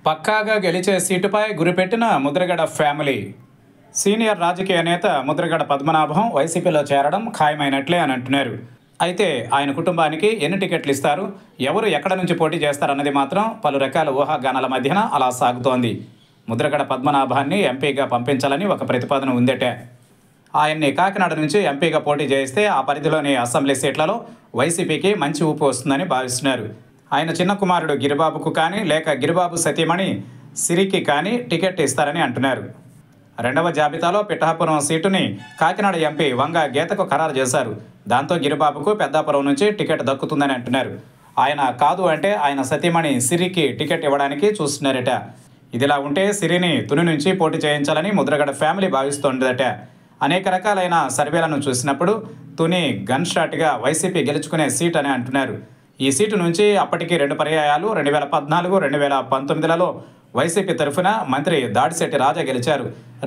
పక్కాగా గెలిచే సీటుపై గురిపెట్టిన ముద్రగడ ఫ్యామిలీ. సీనియర్ రాజకీయ నేత ముద్రగడ పద్మనాభం వైసీపీలో చేరడం ఖాయమైనట్లే అని అంటున్నారు. అయితే ఆయన కుటుంబానికి ఎన్ని టికెట్లు ఇస్తారు, ఎవరు ఎక్కడ నుంచి పోటీ చేస్తారన్నది మాత్రం పలు రకాల ఊహాగానాల మధ్యన అలా సాగుతోంది. ముద్రగడ పద్మనాభాన్ని ఎంపీగా పంపించాలని ఒక ప్రతిపాదన ఉందట. ఆయన్ని కాకినాడ నుంచి ఎంపీగా పోటీ చేయిస్తే ఆ పరిధిలోని అసెంబ్లీ సీట్లలో వైసీపీకి మంచి ఊపు వస్తుందని భావిస్తున్నారు. ఆయన చిన్న కుమారుడు గిరిబాబుకు కానీ లేక గిరిబాబు సతీమణి సిరికి కానీ టికెట్ ఇస్తారని అంటున్నారు. రెండవ జాబితాలో పిఠాపురం సీటుని కాకినాడ ఎంపీ వంగ గీతకు ఖరారు చేశారు. దాంతో గిరిబాబుకు పెద్దాపురం నుంచి టికెట్ దక్కుతుందని అంటున్నారు. ఆయన కాదు అంటే ఆయన సతీమణి సిరికి టికెట్ ఇవ్వడానికి చూస్తున్నారట. ఇదిలా ఉంటే సిరిని తుని నుంచి పోటీ చేయించాలని ముద్రగడ ఫ్యామిలీ భావిస్తోందట. అనేక రకాలైన సర్వేలను చూసినప్పుడు తుని గన్ షాట్గా వైసీపీ గెలుచుకునే సీట్ అని అంటున్నారు. ఈ సీటు నుంచి అప్పటికి 2 పర్యాయాలు 2014, 2019లలో వైసీపీ తరఫున మంత్రి దాడిశెట్టి రాజా గెలిచారు.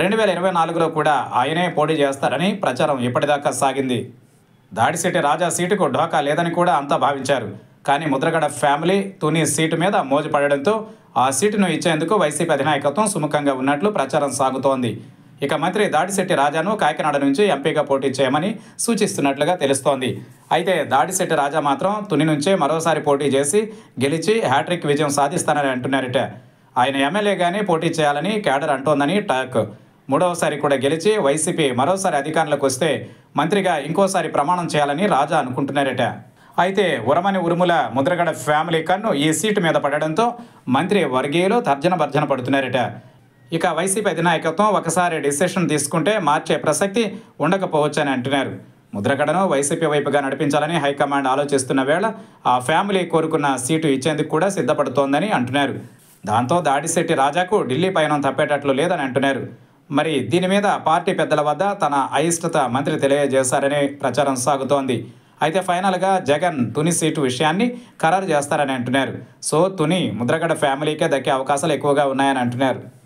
2024లో కూడా ఆయనే పోటీ చేస్తారని ప్రచారం ఇప్పటిదాకా సాగింది. దాడిశెట్టి రాజా సీటుకు ఢోకా లేదని కూడా అంతా భావించారు. కానీ ముద్రగడ ఫ్యామిలీ తుని సీటు మీద మోజు పడడంతో ఆ సీటును ఇచ్చేందుకు వైసీపీ అధినాయకత్వం సుముఖంగా ఉన్నట్లు ప్రచారం సాగుతోంది. ఇక మంత్రి దాడిశెట్టి రాజాను కాకినాడ నుంచి ఎంపీగా పోటీ చేయమని సూచిస్తున్నట్లుగా తెలుస్తోంది. అయితే దాడిశెట్టి రాజా మాత్రం తుని నుంచే మరోసారి పోటీ చేసి గెలిచి హ్యాట్రిక్ విజయం సాధిస్తానని అంటున్నారట. ఆయన ఎమ్మెల్యేగానే పోటీ చేయాలని క్యాడర్ అంటోందని టాక్. మూడవసారి కూడా గెలిచి వైసీపీ మరోసారి అధికారంలోకి వస్తే మంత్రిగా ఇంకోసారి ప్రమాణం చేయాలని రాజా అనుకుంటున్నారట. అయితే ఉరమని ఉరుముల ముద్రగడ ఫ్యామిలీ కన్ను ఈ సీటు మీద పడడంతో మంత్రి వర్గీయులు తర్జన భర్జన పడుతున్నారట. ఇక వైసీపీ అధినాయకత్వం ఒకసారి డిసిషన్ తీసుకుంటే మార్చే ప్రసక్తి ఉండకపోవచ్చని అంటున్నారు. ముద్రగడను వైసీపీ వైపుగా నడిపించాలని హైకమాండ్ ఆలోచిస్తున్న వేళ ఆ ఫ్యామిలీ కోరుకున్న సీటు ఇచ్చేందుకు కూడా సిద్ధపడుతోందని అంటున్నారు. దాంతో దాడిశెట్టి రాజాకు ఢిల్లీ పయనం తప్పేటట్లు లేదని అంటున్నారు. మరి దీని మీద పార్టీ పెద్దల వద్ద తన అయిష్టత మంత్రి తెలియజేశారనే ప్రచారం సాగుతోంది. అయితే ఫైనల్గా జగన్ తుని సీటు విషయాన్ని ఖరారు చేస్తారని అంటున్నారు. సో తుని ముద్రగడ ఫ్యామిలీకే దక్కే అవకాశాలు ఎక్కువగా ఉన్నాయని అంటున్నారు.